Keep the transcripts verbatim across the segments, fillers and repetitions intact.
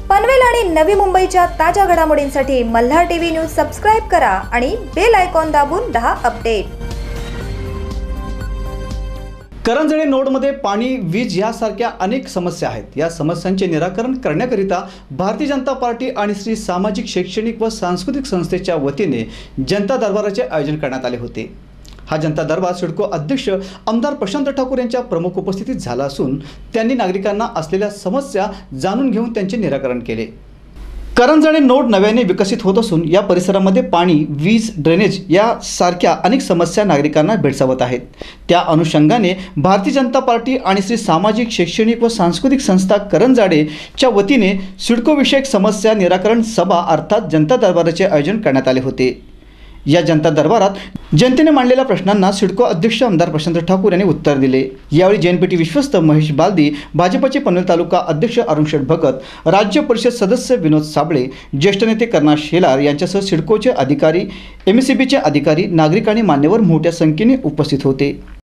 पनवेल आणि नवी मुंबईच्या ताज्या घडामोडींसाठी मल्हार टीव्ही न्यूज सबस्क्राइब करा आणि बेल आयकॉन दाबून रहा अपडेट। करंजणे नोडमध्ये पाणी, वीज यासारख्या अनेक समस्या आहेत। या समस्यांचे निराकरण करण्याकरिता भारतीय जनता पार्टी आणि श्री सामाजिक, शैक्षणिक व सांस्कृतिक संस्थेच्या वतीने जनता दरबाराचे आयोजन करण्यात आले होते। हा जनता दरबार सिडको अध्यक्ष आमदार प्रशांत ठाकूर यांच्या प्रमुख उपस्थितीत झाला असून त्यांनी नागरिकांना असलेल्या समस्या जाणून घेऊन त्यांचे निराकरण केले। करंजणे नोड नव्याने विकसित होत असून या परिसरामध्ये पाणी, वीज, ड्रेनेज यासारख्या अनेक समस्या नागरिकांना भेडसावत आहेत। त्या अनुषंगाने भारतीय जनता पार्टी आणि श्री सामाजिक, शैक्षणिक व सांस्कृतिक संस्था करंजाडेच्या वतीने सिडको विषयक समस्या निराकरण सभा अर्थात जनता दरबाराचे आयोजन करण्यात आले होते। या जनता दरबारात जनतेने मांडलेल्या प्रश्नांना सिडको अध्यक्ष आमदार प्रशांत ठाकूर यांनी उत्तर दिले। यावेळी जेएनपीटी विश्वस्त महेश बालदी, भाजपचे पनवेल तालुका अध्यक्ष अरुण शेठ भगत, राज्य परिषद सदस्य विनोद साबळे, ज्येष्ठ नेते कर्नाश शेलार यांच्यासह सिडकोचे अधिकारी, एमएससीबीचे अधिकारी, नागरिक आणि मान्यवर मोठ्या संख्येने उपस्थित होते।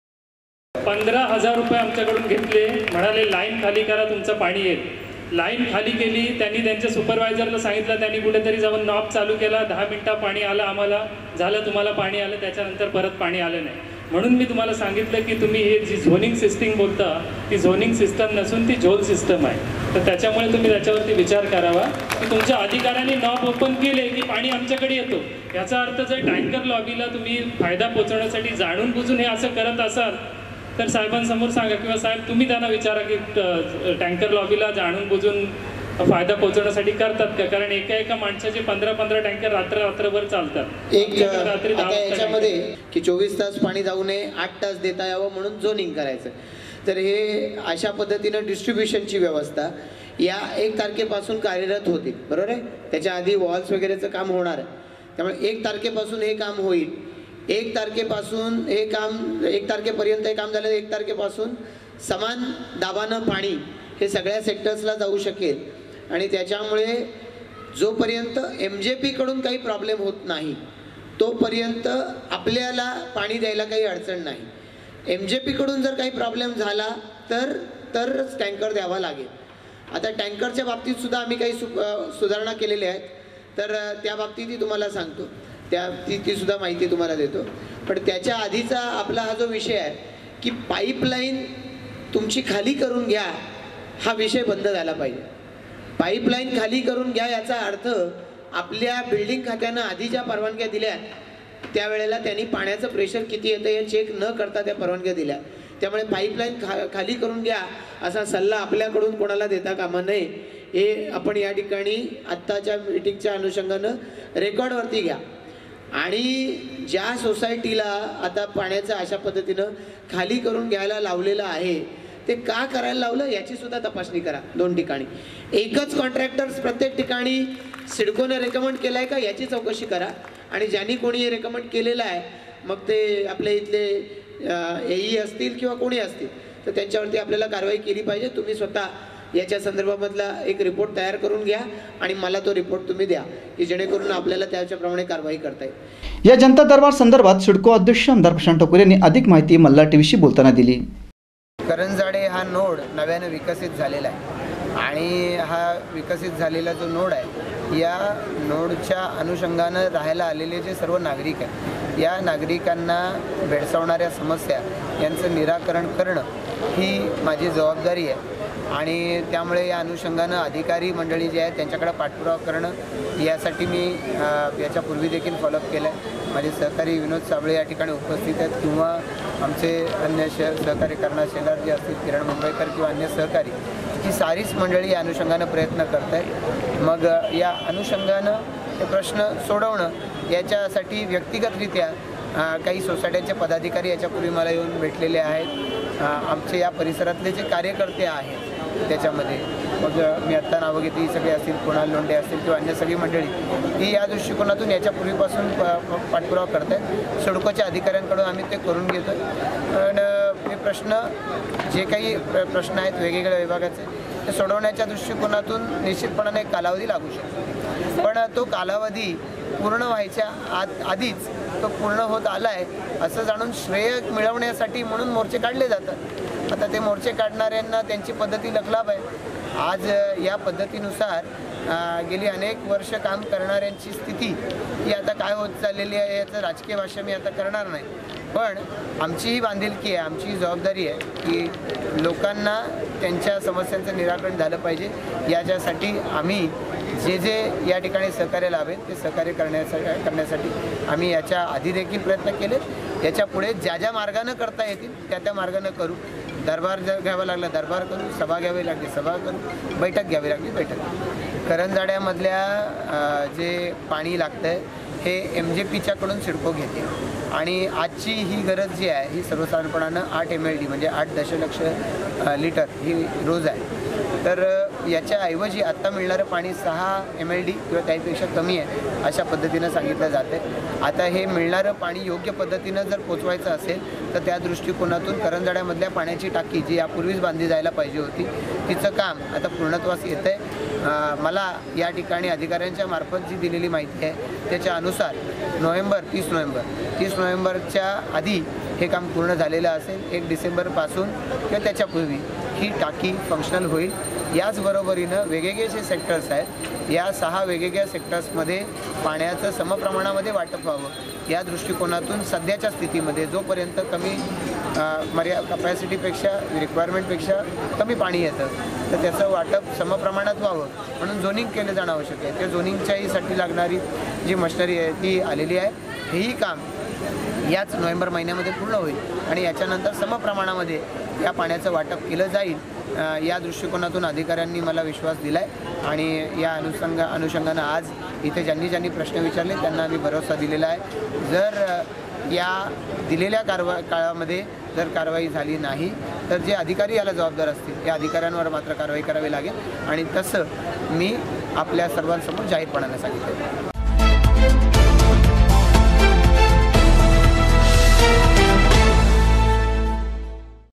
पंधरा हजार रुपये आमच्याकडून घेतले, म्हणाले लाईन खाली करा, तुमचं पाणी येईल। लाईन खाली केली, त्यांनी त्यांच्या सुपरवायझरला सांगितलं, त्यांनी कुठेतरी जाऊन नॉब चालू केला, दहा मिनिटं पाणी आलं, आम्हाला झालं, तुम्हाला पाणी आलं, त्याच्यानंतर परत पाणी आलं नाही। म्हणून मी तुम्हाला सांगितलं की तुम्ही हे जी झोनिंग सिस्टीम बोलता ती झोनिंग सिस्टम नसून ती झोल सिस्टम आहे। तर त्याच्यामुळे तुम्ही त्याच्यावरती विचार करावा की तुमच्या अधिकाऱ्यांनी नॉब ओपन केले की पाणी आमच्याकडे येतो। याचा अर्थ जर टँकर लॉबीला तुम्ही फायदा पोहोचवण्यासाठी जाणून बुजून हे असं करत असाल तर साहेबांसमोर सांगा, किंवा साहेब तुम्ही त्यांना विचारा की टँकर लॉबीला जाणून बुजून फायदा पोहोचवण्यासाठी करतात का? कारण एका एका माणसाचे पंधरा पंधरा टँकर रात्र रात्रभर चालतात। एक रात्री याच्यामध्ये की चोवीस तास पाणी जाऊ नये, आठ तास देता यावं म्हणून झोनिंग करायचं। तर हे अशा पद्धतीनं डिस्ट्रीब्युशनची व्यवस्था या एक तारखेपासून कार्यरत होती, बरोबर आहे। त्याच्या आधी वॉल्स वगैरेचं काम होणार आहे, त्यामुळे एक तारखेपासून हे काम होईल। एक तारखेपासून हे काम एक तारखेपर्यंत हे काम झालं, एक तारखेपासून समान दाबानं पाणी हे सगळ्या सेक्टर्सला जाऊ शकेल। आणि त्याच्यामुळे जोपर्यंत एम जे पीकडून काही प्रॉब्लेम होत नाही तोपर्यंत आपल्याला पाणी द्यायला काही अडचण नाही। एम जे पीकडून जर काही प्रॉब्लेम झाला तर तरच टँकर द्यावा लागेल। आता टँकरच्या बाबतीत सुद्धा आम्ही काही सु सुधारणा केलेल्या आहेत, तर त्या बाबतीतही तुम्हाला सांगतो, त्या ती ती सुद्धा माहिती तुम्हाला देतो। पण त्याच्या आधीचा आपला हा जो विषय आहे की पाईपलाईन तुमची खाली करून घ्या, हा विषय बंद झाला पाहिजे। पाईपलाईन खाली करून घ्या याचा अर्थ आपल्या बिल्डिंग खात्यानं आधी ज्या परवानग्या दिल्या त्यावेळेला त्यांनी पाण्याचं प्रेशर किती येतं हे चेक न करता त्या परवानग्या दिल्या। त्यामुळे पाईपलाईन खा खाली करून घ्या असा सल्ला आपल्याकडून कोणाला देता कामा नये, हे आपण या ठिकाणी आत्ताच्या मीटिंगच्या अनुषंगानं रेकॉर्डवरती घ्या। आणि ज्या सोसायटीला आता पाण्याचं अशा पद्धतीनं खाली करून घ्यायला लावलेलं आहे ते का करायला लावलं याची सुद्धा तपासणी करा। दोन ठिकाणी एकच कॉन्ट्रॅक्टर्स प्रत्येक ठिकाणी सिडकोने रेकमेंड केलं आहे का याची चौकशी करा। आणि ज्यांनी कोणी रेकमेंड केलेलं आहे मग ते आपल्या इथले एई असतील किंवा कोणी असतील तर त्यांच्यावरती आपल्याला कारवाई केली पाहिजे। तुम्ही स्वतः याच्या संदर्भामधला एक रिपोर्ट तयार करून घ्या आणि मला तो रिपोर्ट तुम्ही द्या की जेणेकरून आपल्याला त्याच्याप्रमाणे कारवाई करता येईल। या जनता दरबार संदर्भात सिडको अध्यक्ष आमदार प्रशांत ठाकूर यांनी अधिक माहिती मल्हार टीव्हीशी बोलताना दिली। करंजाडे हा नोड नव्याने विकसित झालेला आहे आणि हा विकसित झालेला जो नोड आहे या नोडच्या अनुषंगानं राहायला आलेले जे सर्व नागरिक आहेत या नागरिकांना भेडसावणाऱ्या समस्या यांचं निराकरण करणं ही माझी जबाबदारी आहे। आणि त्यामुळे या अनुषंगानं अधिकारी मंडळी जे आहेत त्यांच्याकडे पाठपुरावा करणं यासाठी मी याच्यापूर्वी देखील फॉलोअप केलं आहे। माझे सहकारी विनोद साबळे या ठिकाणी उपस्थित आहेत किंवा आमचे अन्य श सहकारी कर्नाश शेलार जे असतील, किरण मुंबईकर किंवा अन्य सहकारी, ही सारीच मंडळी या अनुषंगानं प्रयत्न करत आहेत। मग या अनुषंगानं हे प्रश्न सोडवणं याच्यासाठी व्यक्तिगतरित्या काही सोसायट्यांचे पदाधिकारी याच्यापूर्वी मला येऊन भेटलेले आहेत। आमचे या परिसरातले जे कार्यकर्ते आहेत त्याच्यामध्ये मग मी आत्ता नावं घेतली सगळे असतील, कुणाल लोंढे असतील किंवा अन्य सगळी मंडळी ही या दृष्टिकोनातून याच्यापूर्वीपासून पाठपुरावा करत आहेत। सिडकोच्या अधिकाऱ्यांकडून आम्ही ते करून घेतो आणि हे प्रश्न जे काही प्रश्न आहेत वेगवेगळ्या विभागाचे ते सोडवण्याच्या दृष्टिकोनातून निश्चितपणाने कालावधी लागू शकतो, पण तो कालावधी पूर्ण व्हायच्या आत आधीच तो पूर्ण होत आला आहे असं जाणून श्रेय मिळवण्यासाठी म्हणून मोर्चे काढले जातात। आता ते मोर्चे काढणाऱ्यांना त्यांची पद्धती लखलाभ आहे। आज या पद्धतीनुसार गेली अनेक वर्ष काम करणाऱ्यांची स्थिती ही आता काय होत चाललेली आहे याचं राजकीय भाष्य मी आता करणार नाही, पण आमची ही बांधिलकी आहे, आमची जबाबदारी आहे की लोकांना त्यांच्या समस्यांचं निराकरण झालं पाहिजे. याच्यासाठी आम्ही जे जे या ठिकाणी सहकार्य लाभेल ते सहकार्य करण्यासाठी करण्यासाठी आम्ही याच्या आधी देखील प्रयत्न केलेत. याच्या पुढे ज्या ज्या मार्गानं करता येतील त्या त्या मार्गानं करू. दरबार जर घ्यावा लागला दरबार करू, सभा घ्यावी लागली सभा करू, बैठक घ्यावी लागली बैठक करू. करंजाड्यामधल्या जे पाणी लागतं आहे हे एम जे पीच्याकडून सिडको घेते आणि आजची ही गरज जी आहे ही सर्वसाधारणपणानं आठ एम एल डी म्हणजे आठ दशलक्ष लिटर ही रोज आहे. तर याच्याऐवजी आत्ता मिळणारं पाणी सहा एम एल डी किंवा त्यापेक्षा कमी आहे अशा पद्धतीनं सांगितलं जातं आहे. आता हे मिळणारं पाणी योग्य पद्धतीनं जर पोचवायचं असेल तर त्या दृष्टिकोनातून करंजाड्यामधल्या पाण्याची टाकी जी यापूर्वीच बांधली जायला पाहिजे होती तिचं काम आता पूर्णत्वास येतं आहे. मला या ठिकाणी अधिकाऱ्यांच्या मार्फत जी दिलेली माहिती आहे त्याच्या अनुसार नोव्हेंबर तीस नोव्हेंबर तीस नोव्हेंबरच्या आधी हे काम पूर्ण झालेलं असेल. एक डिसेंबरपासून किंवा त्याच्यापूर्वी ही टाकी फंक्शनल होईल. याचबरोबरीनं वेगवेगळे जे सेक्टर्स आहेत या सहा वेगवेगळ्या सेक्टर्समध्ये पाण्याचं समप्रमाणामध्ये वाटप व्हावं या दृष्टिकोनातून सध्याच्या स्थितीमध्ये जोपर्यंत कमी मर्या कपॅसिटीपेक्षा रिक्वायरमेंटपेक्षा कमी पाणी येतं तर त्याचं वाटप समप्रमाणात व्हावं म्हणून झोनिंग केलं जाणं आवश्यक आहे. त्या झोनिंगच्याहीसाठी लागणारी जी मशिनरी आहे ती आलेली आहे. हेही काम याच नोव्हेंबर महिन्यामध्ये पूर्ण होईल आणि याच्यानंतर समप्रमाणामध्ये या पाण्याचं वाटप केलं जाईल. या दृष्टिकोनातून अधिकाऱ्यांनी मला विश्वास दिला आहे आणि या अनुषंग अनुषंगानं आज इथे ज्यांनी ज्यांनी प्रश्न विचारले त्यांना आम्ही भरोसा दिलेला आहे. जर या दिलेल्या कारवा काळामध्ये जर कारवाई झाली नाही तर जे अधिकारी याला जबाबदार असतील त्या अधिकाऱ्यांवर मात्र कारवाई करावी लागेल आणि तसं मी आपल्या सर्वांसमोर जाहीरपणाने सांगितलं.